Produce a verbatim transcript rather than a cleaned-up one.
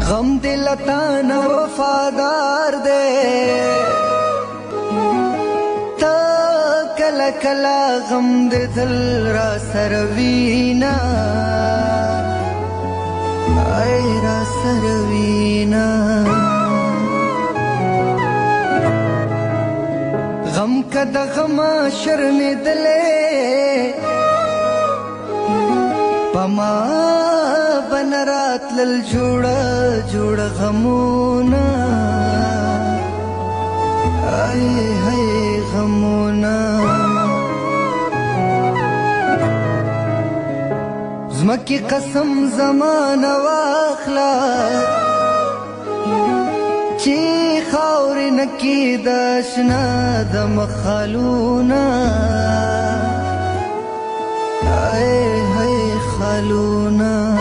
غم دل تانا وفادار دے تا کلا کلا غم دے دل را سروینا آئے را سروینا غم کد غما شرم دلے پما بنرات لل جوڑا جوڑا غمونا آئے ہائے غمونا زمکی قسم زمان واخلا چی خاوری نکی داشنا دم خالونا آئے ہائے خالونا